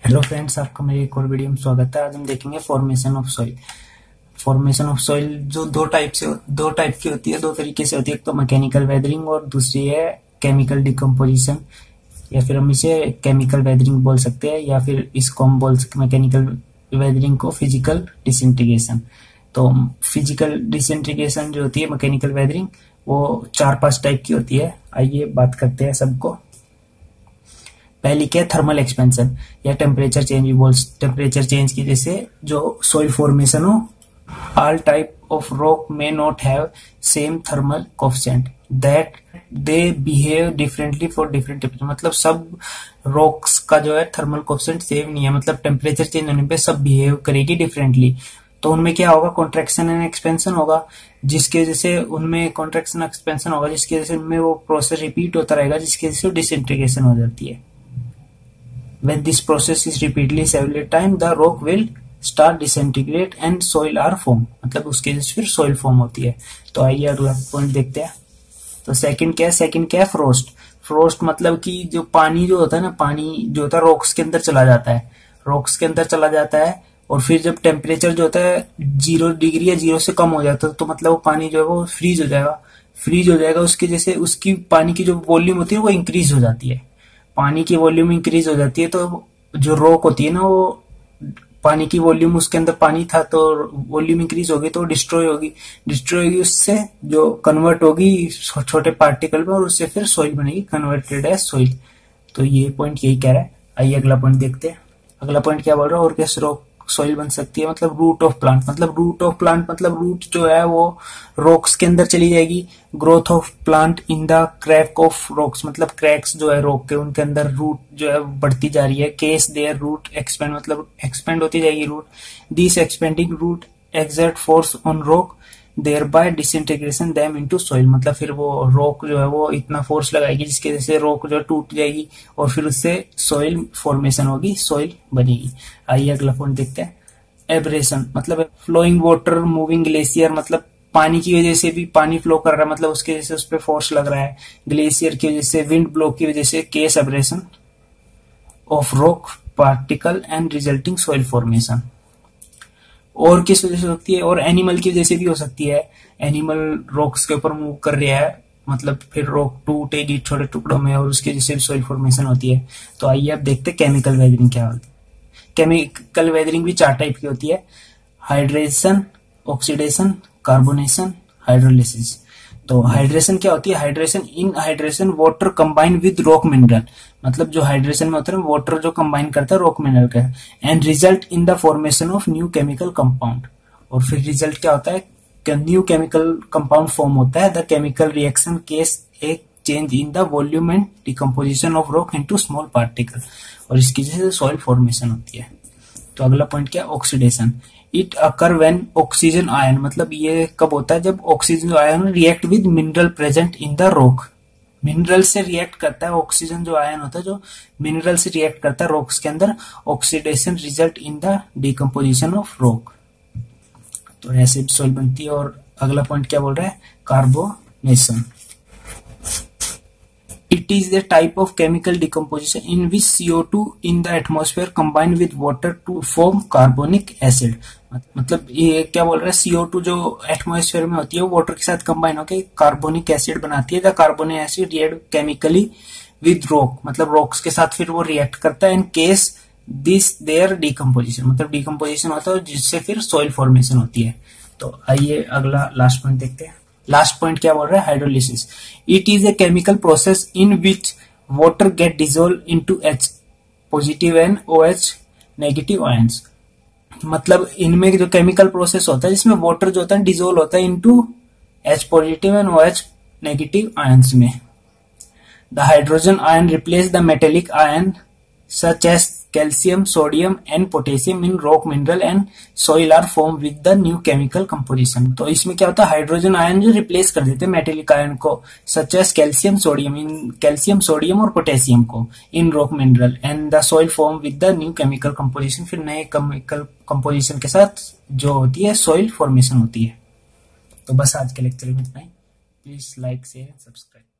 Hello friends, आपका मेरे एक और वीडियो में स्वागत है। आज हम देखेंगे formation of soil. Formation of soil जो दो टाइप की होती है, दो तरीके से होती है। एक तो मैकेनिकल वेदरिंग और दूसरी है केमिकल डिकम्पोजिशन, या फिर हम इसे केमिकल वेदरिंग बोल सकते हैं, या फिर इसको हम बोल सकते मैकेनिकल वेदरिंग को फिजिकल डिसइंटीग्रेशन। तो फिजिकल डिसइंटीग्रेशन जो होती है मैकेनिकल वेदरिंग, वो 4-5 टाइप की होती है। आइए बात करते हैं सबको। पहली क्या है, थर्मल एक्सपेंशन या टेम्परेचर चेंज भी बोल। टेम्परेचर चेंज की जैसे जो सॉइल फॉर्मेशन हो, all type of rock may not have same thermal coefficient that they behave differently for different temperature. मतलब सब रॉक्स का जो है थर्मल कोएफिशिएंट सेम नहीं है, मतलब टेम्परेचर चेंज होने पे सब बिहेव करेगी डिफरेंटली। तो उनमें क्या होगा, कॉन्ट्रैक्शन एंड एक्सपेंशन होगा, जिसकी वजह से उनमें कॉन्ट्रैक्शन एक्सपेंशन होगा, जिसकी वजह से उनमें वो प्रोसेस रिपीट होता रहेगा, जिसकी वजह से डिसइंटीग्रेशन हो जाती है। When this process is repeatedly several times, the rock will start disintegrate and soil are formed। मतलब उसके वजह से फिर soil form होती है। तो आइए अगला पॉइंट देखते हैं। तो सेकंड क्या है, फ्रोस्ट। फ्रोस्ट मतलब कि जो पानी जो होता है ना, पानी जो होता है रॉक्स के अंदर चला जाता है, रॉक्स के अंदर चला जाता है, और फिर जब टेम्परेचर जो होता है 0 डिग्री या 0 से कम हो जाता है, तो मतलब वो पानी जो है वो फ्रीज हो जाएगा। उसकी जैसे उसकी पानी की जो वॉल्यूम होती है वो इंक्रीज हो जाती है। पानी की वॉल्यूम इंक्रीज हो जाती है, तो जो रॉक होती है ना, वो पानी की वॉल्यूम, उसके अंदर पानी था तो वॉल्यूम इंक्रीज होगी तो डिस्ट्रॉय होगी, उससे जो कन्वर्ट होगी छोटे पार्टिकल में, और उससे फिर सॉइल बनेगी, कन्वर्टेड एज सॉइल। तो ये पॉइंट यही कह रहा है। आइए अगला पॉइंट देखते हैं। अगला पॉइंट क्या बोल रहा है, और कैसे रॉक सॉइल बन सकती है। मतलब रूट ऑफ प्लांट मतलब रूट जो है वो रॉक्स के अंदर चली जाएगी। Growth of plant in the crack of rocks, मतलब क्रैक्स जो है रॉक के, उनके अंदर रूट जो है बढ़ती जा रही है। केस देयर रूट एक्सपेंड, मतलब एक्सपेंड होती जाएगी root. This expanding root exert force on rock thereby disintegration them into soil. मतलब फिर वो रॉक जो है वो इतना फोर्स लगाएगी जिसके वजह से रॉक जो है टूट जाएगी, और फिर उससे सॉइल फॉर्मेशन होगी, सॉइल बनेगी। आइए अगला पॉइंट देखते हैं। एब्रेशन मतलब फ्लोइंग वाटर मूविंग ग्लेशियर, मतलब पानी की वजह से भी पानी फ्लो कर रहा है, मतलब उसकी वजह से उस पर फोर्स लग रहा है। ग्लेशियर की वजह से, विंड ब्लो की वजह से, cause abrasion of rock particle and resulting soil formation. और किस वजह से हो सकती है, और एनिमल की वजह से भी हो सकती है। एनिमल रॉक्स के ऊपर मूव कर रहा है, मतलब फिर रॉक टूटेगी छोटे टुकड़ों में, और उसकी वजह से भी सॉइल फॉर्मेशन होती है। तो आइए अब देखते हैं केमिकल वेदरिंग क्या होती है। केमिकल वेदरिंग भी 4 टाइप की होती है। Hydration, oxidation, carbonation, hydrolysis. तो हाइड्रेशन क्या होती है, hydration water combine with rock mineral, मतलब जो हाइड्रेशन में होता है वाटर जो कंबाइन करता है रॉक मिनरल का, and result in the formation of new chemical compound. और फिर रिजल्ट क्या होता है, न्यू केमिकल कंपाउंड फॉर्म होता है। The chemical reaction cause a change in the volume and decomposition of rock into small particle, और इसकी वजह से सॉइल फॉर्मेशन होती है। तो अगला पॉइंट क्या है, oxidation. It occur when oxygen ion, मतलब ये कब होता है, जब oxygen ion react with mineral present in the rock. Mineral से रिएक्ट करता है ऑक्सीजन जो आयन होता है, जो मिनरल से रिएक्ट करता है रॉक्स के अंदर। Oxidation result in the decomposition of rock, तो ऐसे सॉइल बनती है। और अगला पॉइंट क्या बोल रहा है, carbonation. It is a type of chemical decomposition in which CO2 in the atmosphere combine with water to form carbonic acid। मतलब ये क्या बोल रहा है, CO2 जो एटमॉस्फेयर में होती है वो वाटर के साथ कंबाइन होकर कार्बोनिक एसिड बनाती है। The carbonic acid react chemically with rock, मतलब रॉक्स के साथ फिर वो रिएक्ट करता है। In case this their decomposition, मतलब डिकम्पोजिशन होता है जिससे फिर सॉइल फॉर्मेशन होती है। तो आइए अगला लास्ट पॉइंट देखते हैं। लास्ट पॉइंट क्या बोल रहा है, hydrolysis. It is a chemical process in which water get dissolve into H positive and OH negative ions. मतलब इनमें जो केमिकल प्रोसेस होता है जिसमें वाटर जो होता है डिजोल्व होता है into H positive and OH negative ions में। The hydrogen ion replace the metallic ion such as calcium, sodium and potassium in rock mineral and soil are formed with the new chemical composition। तो इसमें क्या होता है, hydrogen ion जो replace कर देते हैं मेटेलिक आयन को, such as calcium, sodium और पोटेशियम को in rock mineral and the soil formed with the new chemical composition। फिर नए केमिकल कंपोजिशन के साथ जो होती है सॉइल फॉर्मेशन होती है। तो बस आज के लेक्चर में इतना ही। Please like share subscribe.